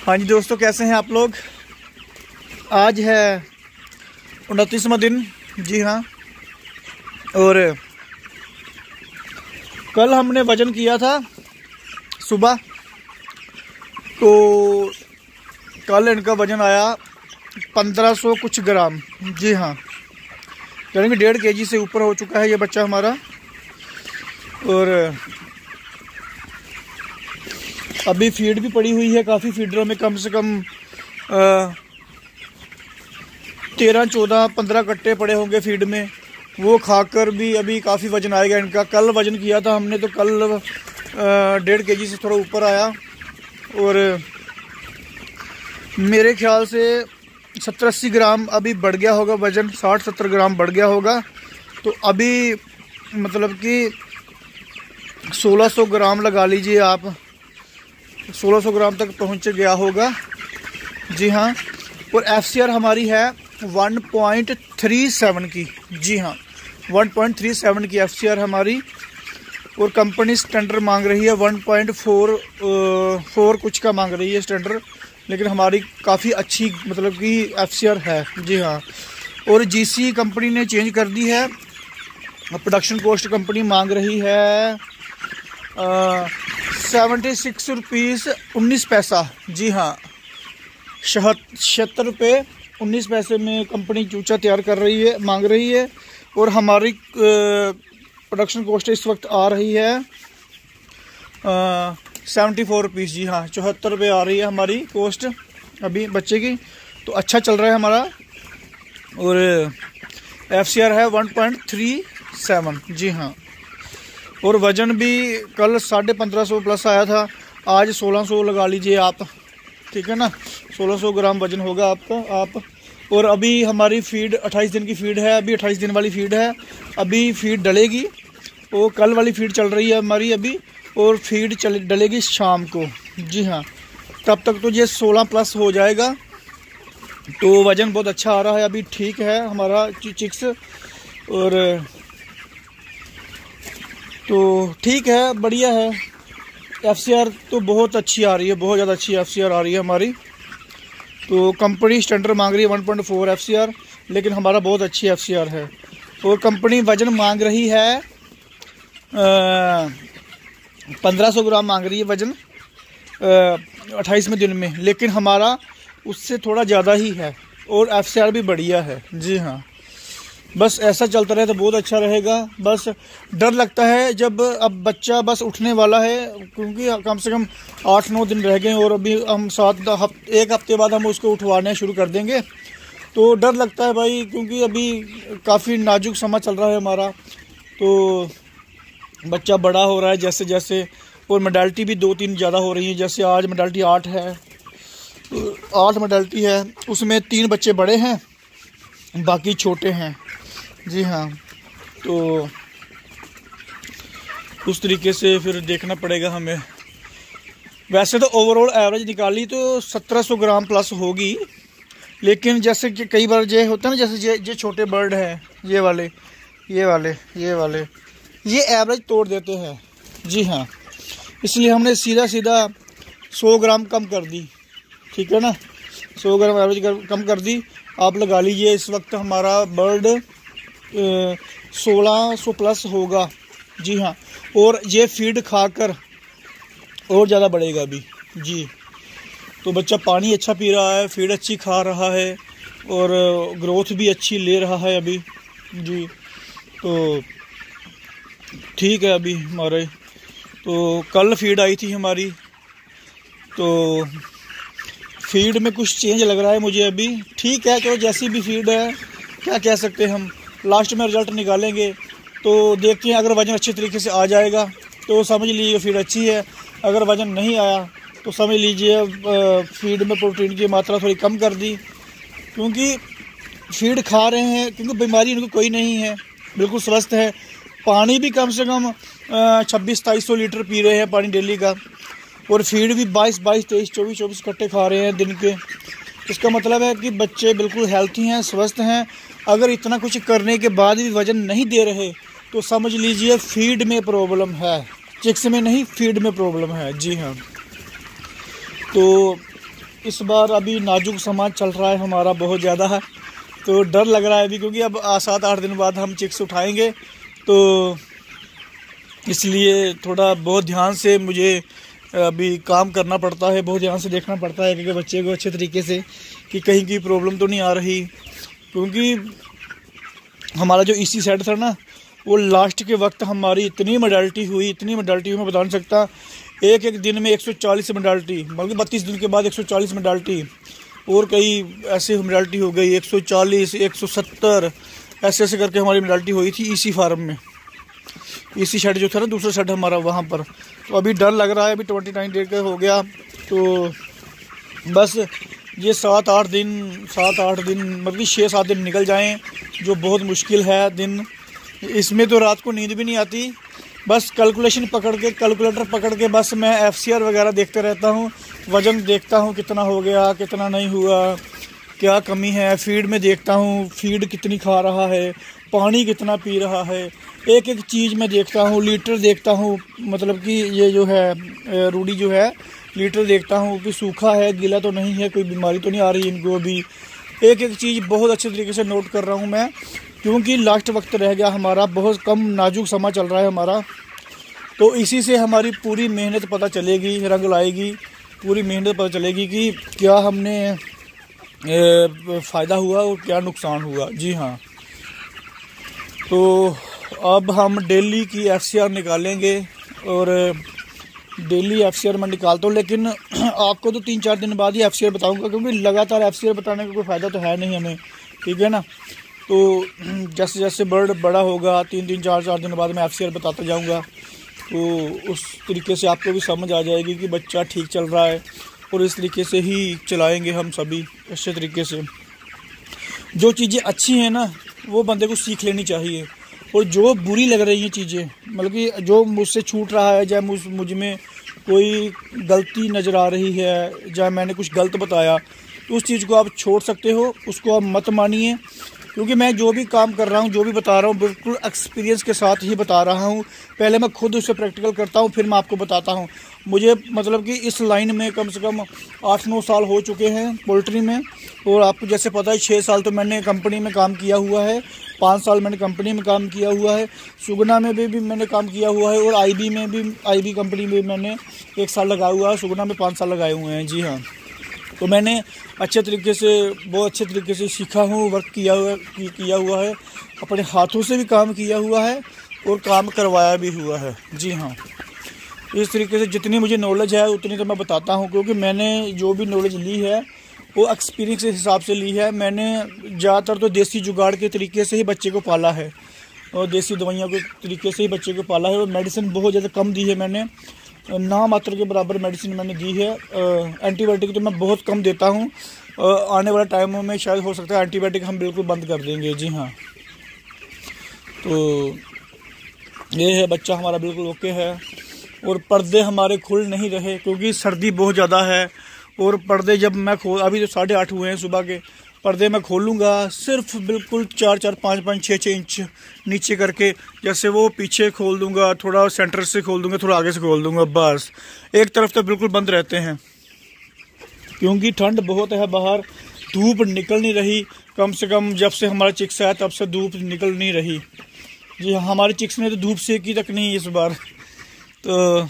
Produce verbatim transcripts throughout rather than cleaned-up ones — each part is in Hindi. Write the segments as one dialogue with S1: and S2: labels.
S1: हाँ जी दोस्तों, कैसे हैं आप लोग। आज है उनतीसवां दिन। जी हाँ, और कल हमने वज़न किया था सुबह, तो कल इनका वज़न आया पंद्रह सौ कुछ ग्राम। जी हाँ, यानी कि डेढ़ के जी से ऊपर हो चुका है ये बच्चा हमारा। और अभी फीड भी पड़ी हुई है काफ़ी फीडरों में, कम से कम तेरह चौदह पंद्रह कट्टे पड़े होंगे फीड में। वो खाकर भी अभी काफ़ी वज़न आएगा इनका। कल वज़न किया था हमने तो कल डेढ़ के जी से थोड़ा ऊपर आया, और मेरे ख्याल से सत्तर अस्सी ग्राम अभी बढ़ गया होगा वज़न, साठ सत्तर ग्राम बढ़ गया होगा। तो अभी मतलब कि सोलह सौ ग्राम लगा लीजिए आप, सोलह सौ ग्राम तक पहुंच गया होगा। जी हाँ, और एफ सी आर हमारी है वन पॉइंट थ्री सेवन की। जी हाँ, वन पॉइंट थ्री सेवन की एफ सी आर हमारी, और कंपनी स्टैंडर्ड मांग रही है वन पॉइंट फोर फोर कुछ का मांग रही है स्टैंडर्ड, लेकिन हमारी काफ़ी अच्छी मतलब कि एफ सी आर है। जी हाँ, और जी सी कंपनी ने चेंज कर दी है, प्रोडक्शन कॉस्ट कंपनी मांग रही है सेवेंटी सिक्स रुपीज़ उन्नीस पैसा। जी हाँ, छिहत्तर रुपये उन्नीस पैसे में कंपनी चूचा तैयार कर रही है, मांग रही है। और हमारी प्रोडक्शन कॉस्ट इस वक्त आ रही है सेवेंटी फोर रुपीज़। जी हाँ, चौहत्तर रुपये आ रही है हमारी कॉस्ट अभी बच्चे की। तो अच्छा चल रहा है हमारा, और एफ सी आर है वन पॉइंट थ्री सेवन। जी हाँ, और वज़न भी कल साढ़े पंद्रह सौ प्लस आया था, आज सोलह सौ लगा लीजिए आप, ठीक है ना। सोलह सौ ग्राम वज़न होगा आपका आप। और अभी हमारी फीड अट्ठाईस दिन की फीड है, अभी अट्ठाईस दिन वाली फीड है, अभी फीड डलेगी। वो कल वाली फीड चल रही है हमारी अभी, और फीड चल डलेगी शाम को। जी हाँ, तब तक तो ये सोलह प्लस हो जाएगा। तो वज़न बहुत अच्छा आ रहा है अभी, ठीक है हमारा चिक्स, और तो ठीक है, बढ़िया है। एफ सी आर तो बहुत अच्छी आ रही है, बहुत ज़्यादा अच्छी एफ सी आर आ रही है हमारी। तो कंपनी स्टैंडर्ड मांग रही है one point four F C R, लेकिन हमारा बहुत अच्छी एफ सी आर है। और कंपनी वज़न मांग रही है पंद्रह सौ ग्राम मांग रही है वज़न अट्ठाईसवें दिन में, लेकिन हमारा उससे थोड़ा ज़्यादा ही है, और एफ सी आर भी बढ़िया है। जी हाँ, बस ऐसा चलता रहे तो बहुत अच्छा रहेगा। बस डर लगता है जब अब बच्चा बस उठने वाला है, क्योंकि कम से कम आठ नौ दिन रह गए, और अभी हम सात हफ्ते एक हफ्ते बाद हम उसको उठवाने शुरू कर देंगे। तो डर लगता है भाई, क्योंकि अभी काफ़ी नाजुक समय चल रहा है हमारा। तो बच्चा बड़ा हो रहा है जैसे जैसे, और मोडालिटी भी दो तीन ज़्यादा हो रही है। जैसे आज मोडालिटी आठ है, आठ मोडालिटी है, उसमें तीन बच्चे बड़े हैं, बाकी छोटे हैं। जी हाँ, तो उस तरीके से फिर देखना पड़ेगा हमें। वैसे तो ओवरऑल एवरेज निकाली तो सत्रह सौ ग्राम प्लस होगी, लेकिन जैसे कि कई बार ये होता है ना, जैसे ये ये छोटे बर्ड हैं, ये वाले ये वाले ये वाले ये एवरेज तोड़ देते हैं। जी हाँ, इसलिए हमने सीधा सीधा सौ ग्राम कम कर दी, ठीक है ना, सौ ग्राम एवरेज कम कर दी। आप लगा लीजिए इस वक्त हमारा बर्ड सोलह सौ प्लस होगा। जी हाँ, और ये फीड खाकर और ज़्यादा बढ़ेगा अभी। जी, तो बच्चा पानी अच्छा पी रहा है, फीड अच्छी खा रहा है, और ग्रोथ भी अच्छी ले रहा है अभी। जी, तो ठीक है अभी हमारे। तो कल फीड आई थी हमारी, तो फीड में कुछ चेंज लग रहा है मुझे अभी। ठीक है, तो जैसी भी फीड है, क्या कह सकते हैं हम, लास्ट में रिज़ल्ट निकालेंगे तो देखते हैं। अगर वज़न अच्छे तरीके से आ जाएगा तो समझ लीजिए फीड अच्छी है, अगर वज़न नहीं आया तो समझ लीजिए फीड में प्रोटीन की मात्रा थोड़ी कम कर दी, क्योंकि फीड खा रहे हैं, क्योंकि बीमारी उनको कोई नहीं है, बिल्कुल स्वस्थ है। पानी भी कम से कम छब्बीस सताईस सौ लीटर पी रहे हैं पानी डेली का, और फीड भी बाईस बाईस तेईस चौबीस चौबीस कट्टे खा रहे हैं दिन के। इसका मतलब है कि बच्चे बिल्कुल हेल्थी हैं, स्वस्थ हैं। अगर इतना कुछ करने के बाद भी वज़न नहीं दे रहे तो समझ लीजिए फीड में प्रॉब्लम है, चिक्स में नहीं, फीड में प्रॉब्लम है। जी हाँ, तो इस बार अभी नाजुक समाज चल रहा है हमारा बहुत ज़्यादा है, तो डर लग रहा है अभी, क्योंकि अब सात आठ दिन बाद हम चिक्स उठाएंगे, तो इसलिए थोड़ा बहुत ध्यान से मुझे अभी काम करना पड़ता है, बहुत ध्यान से देखना पड़ता है क्योंकि बच्चे को अच्छे तरीके से कि कहीं की प्रॉब्लम तो नहीं आ रही। क्योंकि हमारा जो ईसी सेट था ना, वो लास्ट के वक्त हमारी इतनी मोडालिटी हुई, इतनी मोडालिटी हुई मैं बता नहीं सकता। एक एक दिन में एक सौ चालीस मोडालिटी, बल्कि बत्तीस दिन के बाद एक सौ चालीस मोडालिटी, और कई ऐसे मोडालिटी हो गई एक सौ चालीस, एक सौ सत्तर, ऐसे ऐसे करके हमारी मोडालिटी हुई थी ईसी फार्म में। ईसी शेड जो था ना, दूसरा शेड हमारा वहाँ पर। तो अभी डर लग रहा है, अभी ट्वेंटी नाइन डेट का हो गया, तो बस ये सात आठ दिन सात आठ दिन मतलब छः सात दिन निकल जाएं, जो बहुत मुश्किल है दिन। इसमें तो रात को नींद भी नहीं आती, बस कैलकुलेशन पकड़ के कैलकुलेटर पकड़ के बस मैं एफसीआर वगैरह देखते रहता हूँ, वज़न देखता हूँ कितना हो गया, कितना नहीं हुआ, क्या कमी है। फीड में देखता हूँ फीड कितनी खा रहा है, पानी कितना पी रहा है, एक एक चीज़ मैं देखता हूँ। लीटर देखता हूँ, मतलब कि ये जो है रूडी जो है, लीटर देखता हूँ कि सूखा है, गीला तो नहीं है, कोई बीमारी तो नहीं आ रही इनको। अभी एक एक चीज़ बहुत अच्छे तरीके से नोट कर रहा हूँ मैं, क्योंकि लास्ट वक्त रह गया हमारा, बहुत कम नाजुक समा चल रहा है हमारा। तो इसी से हमारी पूरी मेहनत पता चलेगी, रंग लाएगी, पूरी मेहनत पता चलेगी कि क्या हमने फ़ायदा हुआ और क्या नुकसान हुआ। जी हाँ, तो अब हम डेली की एफसीआर निकालेंगे, और डेली एफसीआर मैं निकालता हूँ, लेकिन आपको तो तीन चार दिन बाद ही एफसीआर बताऊँगा, क्योंकि लगातार एफसीआर बताने का कोई फ़ायदा तो है नहीं हमें, ठीक है ना। तो जैसे जैसे बर्ड बड़ा होगा, तीन तीन चार चार दिन बाद मैं एफसीआर बताता जाऊँगा, तो उस तरीके से आपको भी समझ आ जाएगी कि बच्चा ठीक चल रहा है। और इस तरीके से ही चलाएंगे हम सभी अच्छे तरीके से। जो चीज़ें अच्छी हैं ना, वो बंदे को सीख लेनी चाहिए, और जो बुरी लग रही हैं चीज़ें, मतलब कि जो मुझसे छूट रहा है, चाहे मुझ मुझ में कोई गलती नज़र आ रही है, चाहे मैंने कुछ गलत बताया, तो उस चीज़ को आप छोड़ सकते हो, उसको आप मत मानिए। क्योंकि मैं जो भी काम कर रहा हूँ, जो भी बता रहा हूँ, बिल्कुल एक्सपीरियंस के साथ ही बता रहा हूँ। पहले मैं खुद उसे प्रैक्टिकल करता हूँ, फिर मैं आपको बताता हूँ। मुझे मतलब कि इस लाइन में कम से कम आठ नौ साल हो चुके हैं पोल्ट्री में, और आपको जैसे पता है छः साल तो मैंने कंपनी में काम किया हुआ है, पाँच साल मैंने कंपनी में काम किया हुआ है, सुगना में भी, भी मैंने काम किया हुआ है, और आईबी में भी, आईबी कंपनी में मैंने एक साल लगाया हुआ है, सुगना में पाँच साल लगाए हुए हैं। जी हाँ, तो मैंने अच्छे तरीके से, बहुत अच्छे तरीके से सीखा हूँ, वर्क किया हुआ किया हुआ है, अपने हाथों से भी काम किया हुआ है, और काम करवाया भी हुआ है। जी हाँ, इस तरीके से जितनी मुझे नॉलेज है उतनी तो मैं बताता हूँ, क्योंकि मैंने जो भी नॉलेज ली है वो एक्सपीरियंस के हिसाब से ली है। मैंने ज़्यादातर तो देसी जुगाड़ के तरीके से ही बच्चे को पाला है, और देसी दवाइयों के तरीके से ही बच्चे को पाला है, और मेडिसिन बहुत ज़्यादा कम दी है मैंने, ना मात्र के बराबर मेडिसिन मैंने दी है। एंटीबायोटिक तो मैं बहुत कम देता हूँ, आने वाले टाइमों में शायद हो सकता है एंटीबायोटिक हम बिल्कुल बंद कर देंगे। जी हाँ, तो ये है, बच्चा हमारा बिल्कुल ओके है, और पर्दे हमारे खुल नहीं रहे क्योंकि सर्दी बहुत ज़्यादा है। और पर्दे जब मैं खोल, अभी तो साढ़े आठ हुए हैं सुबह के, पर्दे मैं खोलूँगा सिर्फ बिल्कुल चार चार पाँच पाँच छः छः इंच नीचे करके, जैसे वो पीछे खोल दूँगा, थोड़ा सेंटर से खोल दूँगा, थोड़ा आगे से खोल दूँगा, बस। एक तरफ तो बिल्कुल बंद रहते हैं, क्योंकि ठंड बहुत है बाहर, धूप निकल नहीं रही। कम से कम जब से हमारा चिक्स आया तब से धूप निकल नहीं रही। जी हाँ, हमारे चिक्स ने तो धूप सेकी तक नहीं इस बार। तो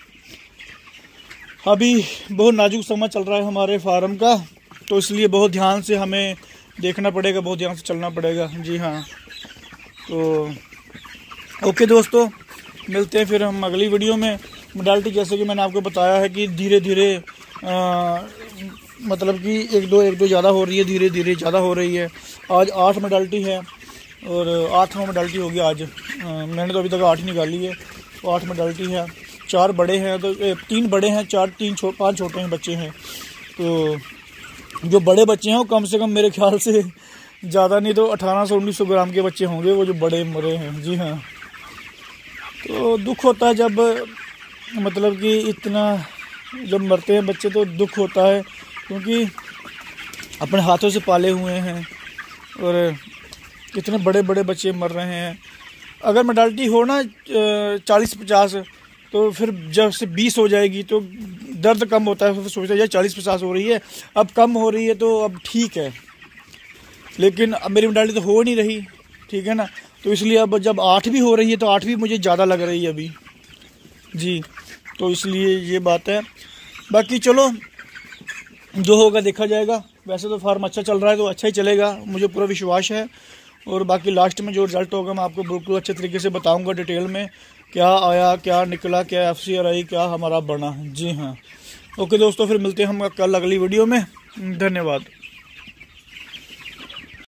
S1: अभी बहुत नाजुक समय चल रहा है हमारे फार्म का, तो इसलिए बहुत ध्यान से हमें देखना पड़ेगा, बहुत ध्यान से चलना पड़ेगा। जी हाँ, तो ओके दोस्तों, मिलते हैं फिर हम अगली वीडियो में। मोडालिटी जैसे कि मैंने आपको बताया है कि धीरे धीरे मतलब कि एक दो एक दो ज़्यादा हो रही है, धीरे धीरे ज़्यादा हो रही है। आज आठ मोडालिटी है, और आठ नौ मोडालिटी होगी आज। आ, मैंने तो अभी तक आठ निकाली है, तो आठ मोडालिटी है। चार बड़े हैं, तो ए, तीन बड़े हैं, चार तीन छो, पाँच छोटे हैं बच्चे हैं। तो जो बड़े बच्चे हैं वो कम से कम मेरे ख्याल से ज़्यादा नहीं तो अठारह सौ उन्नीस सौ ग्राम के बच्चे होंगे, वो जो बड़े मरे हैं। जी हाँ, तो दुख होता है जब मतलब कि इतना जब मरते हैं बच्चे, तो दुख होता है, क्योंकि अपने हाथों से पाले हुए हैं, और कितने बड़े बड़े बच्चे मर रहे हैं। अगर मोडालिटी हो ना चालीस पचास, तो फिर जब से बीस हो जाएगी तो दर्द कम होता है, फिर सोचता है यार चालीस पचास हो रही है, अब कम हो रही है तो अब ठीक है, लेकिन अब मेरी मेंटालिटी तो हो नहीं रही, ठीक है ना। तो इसलिए अब जब आठ भी हो रही है तो आठ भी मुझे ज़्यादा लग रही है अभी जी, तो इसलिए ये बात है। बाकी चलो जो होगा देखा जाएगा। वैसे तो फार्म अच्छा चल रहा है तो अच्छा ही चलेगा, मुझे पूरा विश्वास है। और बाकी लास्ट में जो रिज़ल्ट होगा मैं आपको बिल्कुल अच्छे तरीके से बताऊंगा डिटेल में, क्या आया, क्या निकला, क्या एफ सी आर आई, क्या हमारा बना। जी हाँ, ओके दोस्तों, फिर मिलते हैं हम कल अगली वीडियो में। धन्यवाद।